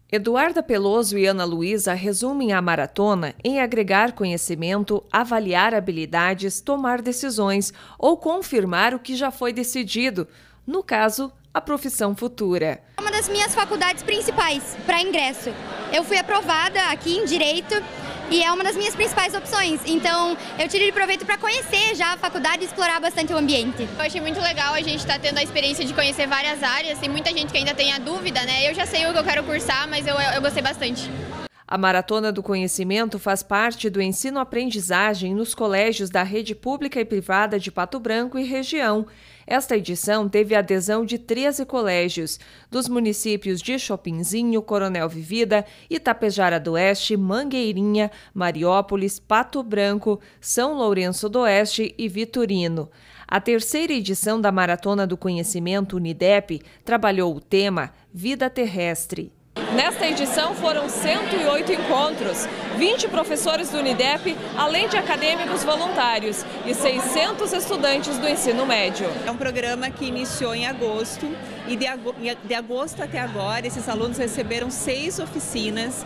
Eduarda Peloso e Ana Luísa resumem a maratona em agregar conhecimento, avaliar habilidades, tomar decisões ou confirmar o que já foi decidido, no caso, a profissão futura. É uma das minhas faculdades principais para ingresso. Eu fui aprovada aqui em Direito e é uma das minhas principais opções. Então, eu tirei proveito para conhecer já a faculdade e explorar bastante o ambiente. Eu achei muito legal a gente estar tendo a experiência de conhecer várias áreas. Tem muita gente que ainda tem a dúvida, né? Eu já sei o que eu quero cursar, mas eu gostei bastante. A Maratona do Conhecimento faz parte do ensino-aprendizagem nos colégios da rede pública e privada de Pato Branco e região. Esta edição teve adesão de 13 colégios, dos municípios de Chopinzinho, Coronel Vivida, Itapejara do Oeste, Mangueirinha, Mariópolis, Pato Branco, São Lourenço do Oeste e Vitorino. A terceira edição da Maratona do Conhecimento Unidep trabalhou o tema Vida Terrestre. Nesta edição foram 108 encontros, 20 professores do Unidep, além de acadêmicos voluntários e 600 estudantes do ensino médio. É um programa que iniciou em agosto e de agosto até agora esses alunos receberam 6 oficinas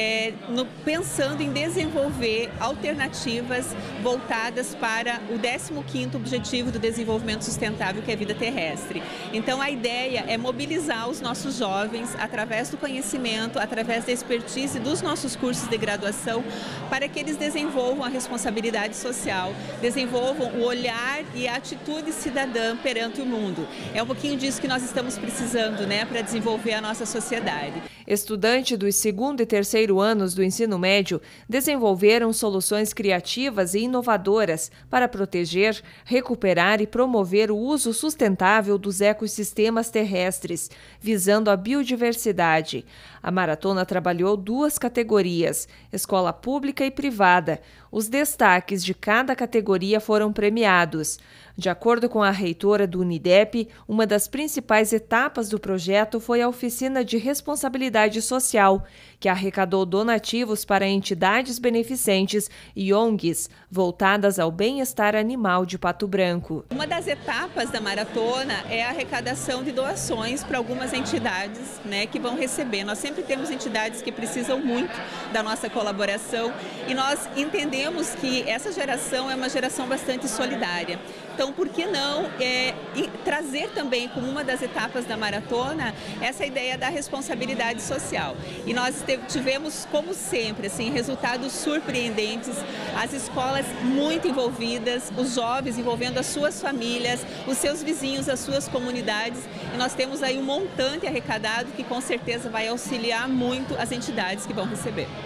pensando em desenvolver alternativas voltadas para o 15º Objetivo do Desenvolvimento Sustentável, que é a vida terrestre. Então a ideia é mobilizar os nossos jovens através do conhecimento, através da expertise dos nossos cursos de graduação, para que eles desenvolvam a responsabilidade social, desenvolvam o olhar e a atitude cidadã perante o mundo. É um pouquinho disso que nós estamos precisando, né, para desenvolver a nossa sociedade. Estudantes dos 2º e 3º anos do ensino médio desenvolveram soluções criativas e inovadoras para proteger, recuperar e promover o uso sustentável dos ecossistemas terrestres, visando a biodiversidade. A maratona trabalhou 2 categorias, escola pública e privada. Os destaques de cada categoria foram premiados. De acordo com a reitora do Unidep, uma das principais etapas do projeto foi a oficina de responsabilidade social, que arrecadou donativos para entidades beneficentes e ONGs voltadas ao bem-estar animal de Pato Branco. Uma das etapas da maratona é a arrecadação de doações para algumas entidades, né, que vão receber. Nós sempre temos entidades que precisam muito da nossa colaboração e nós entendemos que essa geração é uma geração bastante solidária. Então, por que não trazer também como uma das etapas da maratona essa ideia da responsabilidade social? E nós tivemos, como sempre, assim, resultados surpreendentes, as escolas muito envolvidas, os jovens envolvendo as suas famílias, os seus vizinhos, as suas comunidades. E nós temos aí um montante arrecadado que com certeza vai auxiliar muito as entidades que vão receber.